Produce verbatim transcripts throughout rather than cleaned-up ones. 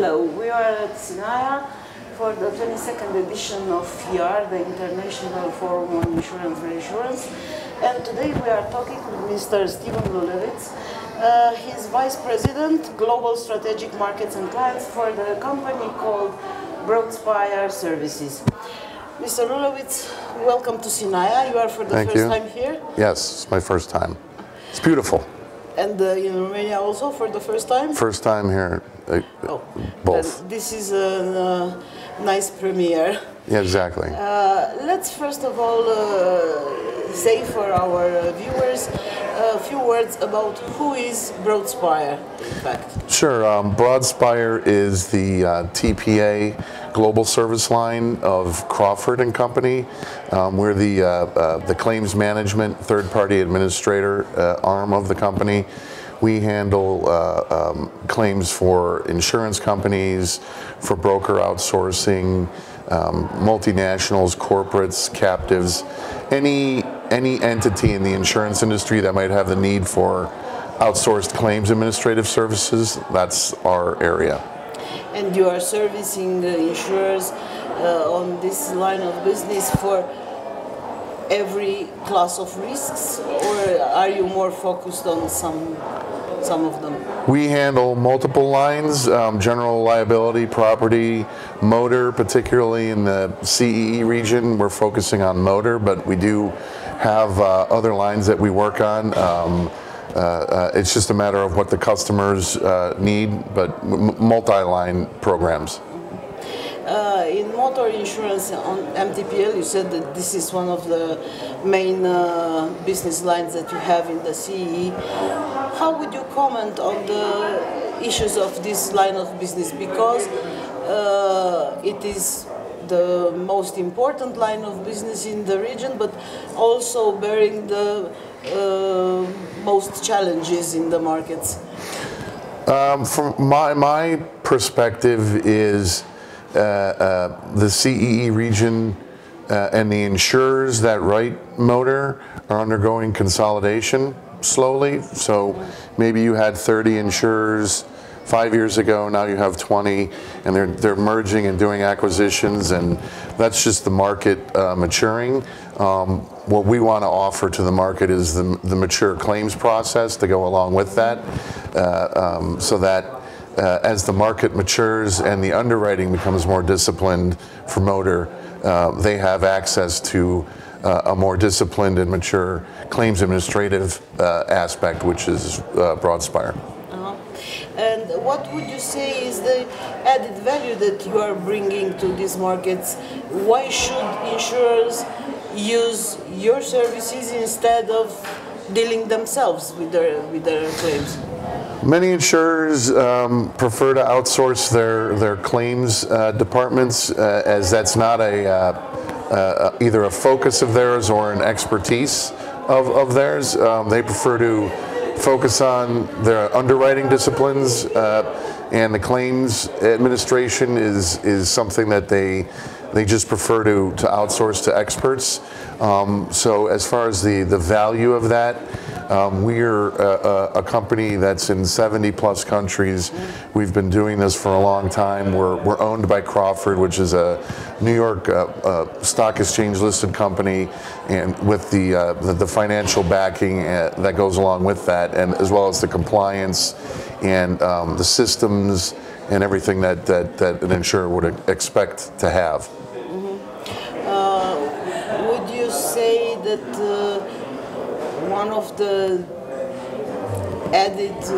Hello, we are at Sinaia for the twenty-second edition of F I A R, the International Forum on Insurance Reinsurance. And today we are talking with Mister Steven Lulewicz. Uh, he's Vice President, Global Strategic Markets and Clients for the company called Broadspire Services. Mister Lulewicz, welcome to Sinaia. You are for the Thank first you. time here? Yes, it's my first time. It's beautiful. And uh, in Romania also for the first time? First time here, uh, Oh, both. then this is a uh, nice premiere. Yeah, exactly. Uh, let's first of all uh, say for our uh, viewers a few words about who is Broadspire, in fact. Sure. Um, Broadspire is the uh, T P A global service line of Crawford and Company. Um, we're the uh, uh, the claims management third-party administrator uh, arm of the company. We handle uh, um, claims for insurance companies, for broker outsourcing, um, multinationals, corporates, captives, any any entity in the insurance industry that might have the need for outsourced claims administrative services. That's our area. And you are servicing the insurers uh, on this line of business for every class of risks, or are you more focused on some some of them? We handle multiple lines, um, general liability, property, motor, particularly in the C E E region. We're focusing on motor, but we do have uh, other lines that we work on. Um, uh, uh, it's just a matter of what the customers uh, need, but m multi-line programs. Uh, in motor insurance on M T P L, you said that this is one of the main uh, business lines that you have in the C E E. How would you comment on the issues of this line of business? Because uh, it is the most important line of business in the region, but also bearing the uh, most challenges in the markets. Um, from my, my perspective is Uh, uh, the C E E region uh, and the insurers that write motor are undergoing consolidation slowly. So maybe you had thirty insurers five years ago, now you have twenty, and they're, they're merging and doing acquisitions, and that's just the market uh, maturing. Um, what we want to offer to the market is the, the mature claims process to go along with that, uh, um, so that Uh, as the market matures and the underwriting becomes more disciplined for motor, uh, they have access to uh, a more disciplined and mature claims administrative uh, aspect, which is uh, Broadspire. Uh-huh. And what would you say is the added value that you are bringing to these markets? Why should insurers use your services instead of dealing themselves with their, with their claims? Many insurers um, prefer to outsource their, their claims uh, departments uh, as that's not a, uh, uh, either a focus of theirs or an expertise of, of theirs. Um, they prefer to focus on their underwriting disciplines, uh, and the claims administration is, is something that they, they just prefer to, to outsource to experts. Um, so as far as the, the value of that, Um, we're a, a company that's in seventy plus countries. We've been doing this for a long time. We're, we're owned by Crawford, which is a New York uh, uh, Stock Exchange listed company, and with the, uh, the, the financial backing uh, that goes along with that, and as well as the compliance and um, the systems and everything that, that, that an insurer would expect to have. Mm-hmm. uh, would you say that uh, one of the added uh,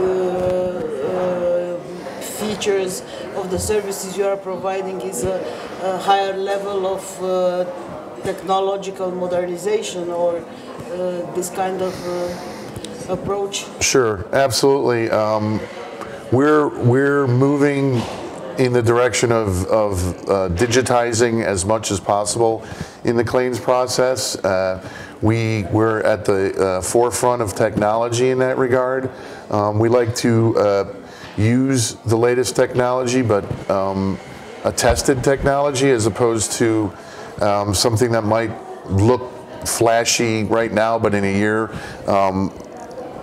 uh, features of the services you are providing is a, a higher level of uh, technological modernization, or uh, this kind of uh, approach? Sure, absolutely. Um, we're we're moving in the direction of, of uh, digitizing as much as possible in the claims process. Uh, we, we're at the uh, forefront of technology in that regard. Um, we like to uh, use the latest technology, but um, a tested technology as opposed to um, something that might look flashy right now, but in a year um,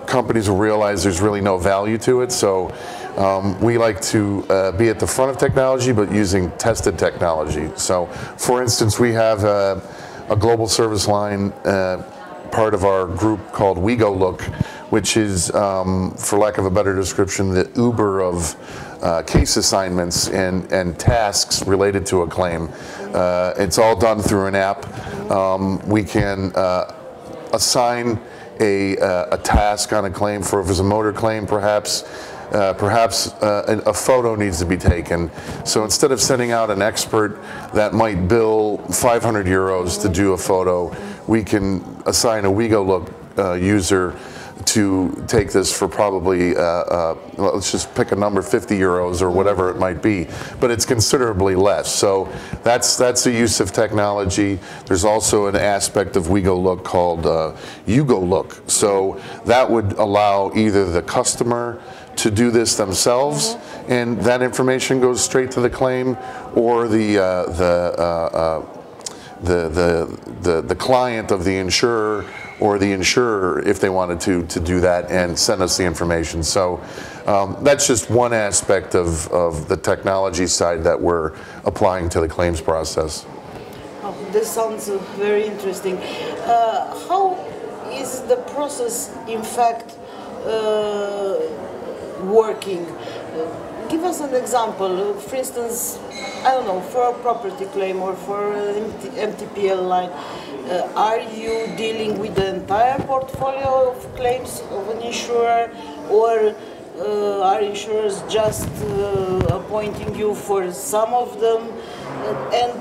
companies will realize there's really no value to it. So um, we like to uh, be at the front of technology, but using tested technology. So, for instance, we have a, a global service line uh, part of our group called WeGoLook, which is, um, for lack of a better description, the Uber of uh, case assignments and, and tasks related to a claim. Uh, it's all done through an app. Um, we can uh, assign a, uh, a task on a claim. For if it's a motor claim, perhaps Uh, perhaps uh, a, a photo needs to be taken. So instead of sending out an expert that might bill five hundred euros to do a photo, we can assign a WeGoLook uh, user to take this for probably, uh, uh, well, let's just pick a number, fifty euros or whatever it might be, but it's considerably less. So that's that's the use of technology. There's also an aspect of WeGoLook called uh, YouGoLook. So that would allow either the customer to do this themselves, mm-hmm. and that information goes straight to the claim, or the uh, the, uh, uh, the the the the client of the insurer or the insurer, if they wanted to, to do that and send us the information. So um, that's just one aspect of, of the technology side that we're applying to the claims process. Oh, this sounds uh, very interesting. Uh, how is the process, in fact, uh, working? Uh, give us an example. For instance, I don't know, for a property claim or for an M T P L line, uh, are you dealing with the entire portfolio of claims of an insurer, or uh, are insurers just uh, appointing you for some of them? Uh, and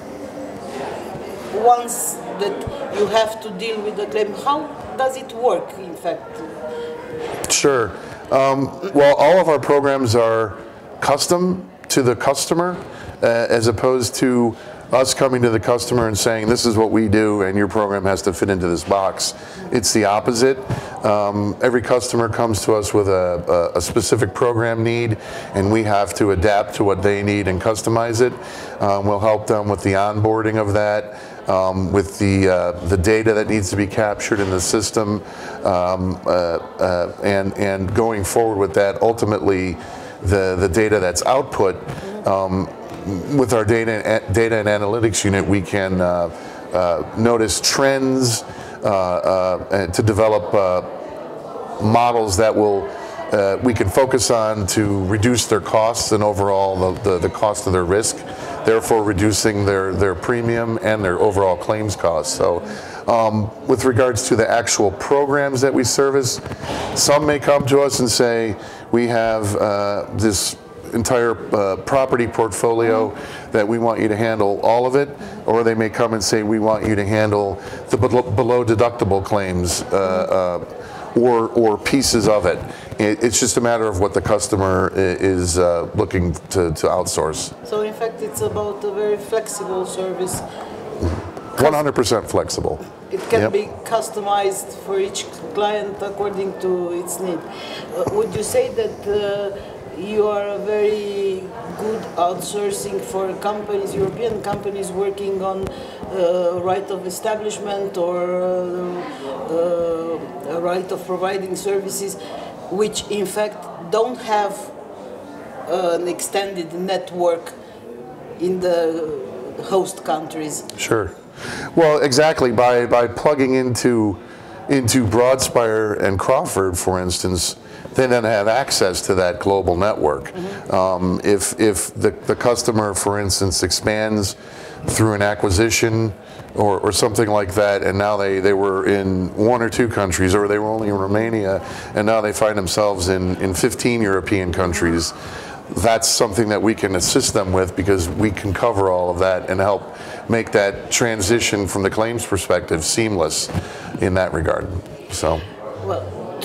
once that you have to deal with the claim, how does it work, in fact? Sure. Um, well, all of our programs are custom to the customer, uh, as opposed to us coming to the customer and saying, this is what we do and your program has to fit into this box. It's the opposite. Um, every customer comes to us with a, a, a specific program need, and we have to adapt to what they need and customize it. Um, we'll help them with the onboarding of that, um, with the, uh, the data that needs to be captured in the system, um, uh, uh, and, and going forward with that, ultimately the, the data that's output. Um, With our data, data and analytics unit, we can uh, uh, notice trends uh, uh, and to develop uh, models that will uh, we can focus on to reduce their costs and overall the, the, the cost of their risk, therefore reducing their, their premium and their overall claims costs. So um, with regards to the actual programs that we service, some may come to us and say, we have uh, this entire uh, property portfolio that we want you to handle all of it, or they may come and say we want you to handle the below, below deductible claims uh, uh, or or pieces of it. it. It's just a matter of what the customer is uh, looking to, to outsource. So in fact it's about a very flexible service. one hundred percent flexible. It can Yep. be customized for each client according to its need. Uh, would you say that uh, you are a very good outsourcing for companies, European companies working on uh, right of establishment or uh, uh, a right of providing services, which in fact don't have uh, an extended network in the host countries? Sure. Well, exactly. By by plugging into into Broadspire and Crawford, for instance, they then have access to that global network. Mm-hmm. um, if if the, the customer, for instance, expands through an acquisition or, or something like that, and now they, they were in one or two countries, or they were only in Romania, and now they find themselves in, in fifteen European countries, that's something that we can assist them with, because we can cover all of that and help make that transition from the claims perspective seamless in that regard. So. Well,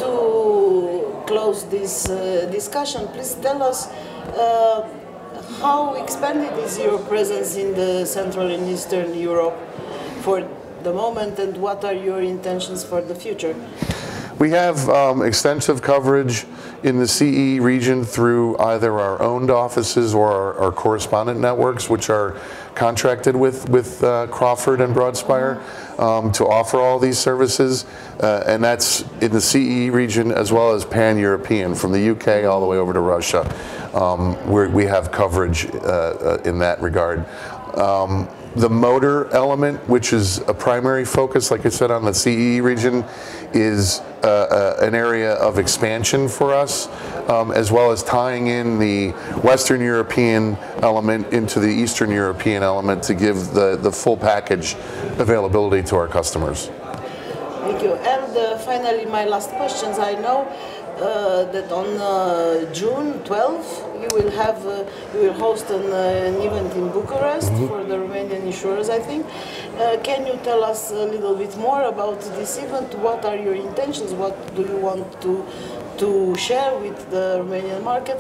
to close this uh, discussion, please tell us uh, how expanded is your presence in the Central and Eastern Europe for the moment, and what are your intentions for the future? We have um, extensive coverage in the C E region through either our owned offices or our, our correspondent networks, which are contracted with, with uh, Crawford and Broadspire um, to offer all these services. Uh, and that's in the C E region as well as pan-European, from the U K all the way over to Russia. Um, we're, we have coverage uh, uh, in that regard. Um, the motor element, which is a primary focus, like I said, on the C E region, is uh, uh, an area of expansion for us, um, as well as tying in the Western European element into the Eastern European element to give the, the full package availability to our customers. Thank you. And uh, finally, my last questions. I know uh, that on uh, June twelfth, you will have uh, you will host an, uh, an event in Bucharest mm-hmm. for the Romanian insurers, I think. Uh, can you tell us a little bit more about this event? What are your intentions? What do you want to to share with the Romanian market?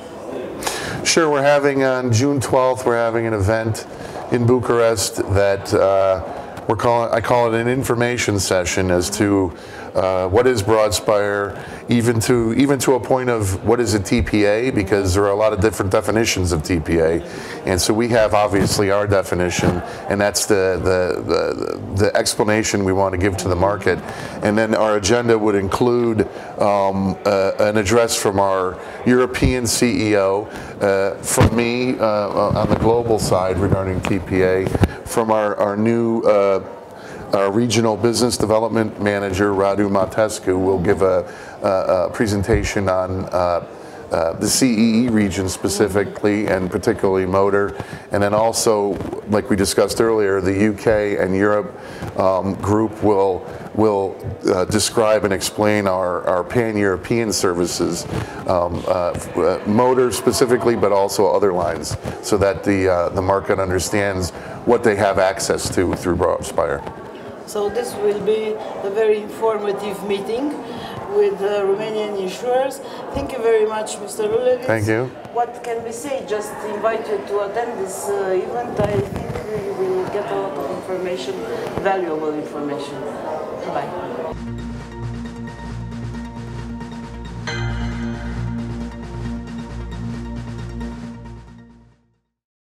Sure. We're having on June twelfth. We're having an event in Bucharest that uh, we're calling. I call it an information session as to uh, what is Broadspire, even to even to a point of what is a T P A, because there are a lot of different definitions of T P A, and so we have obviously our definition, and that's the the the, the explanation we want to give to the market, and then our agenda would include um, uh, an address from our European C E O, uh, from me uh, on the global side regarding T P A, from our our new uh, Our regional business development manager, Radu Matescu, will give a, a, a presentation on uh, uh, the C E E region specifically, and particularly motor. And then also, like we discussed earlier, the U K and Europe um, group will will uh, describe and explain our, our pan-European services, um, uh, motor specifically, but also other lines, so that the, uh, the market understands what they have access to through Broadspire. So this will be a very informative meeting with uh, Romanian insurers. Thank you very much, Mister Rulewitz. Thank you. What can we say? Just invite you to attend this uh, event. I think you will get a lot of information, valuable information. Bye.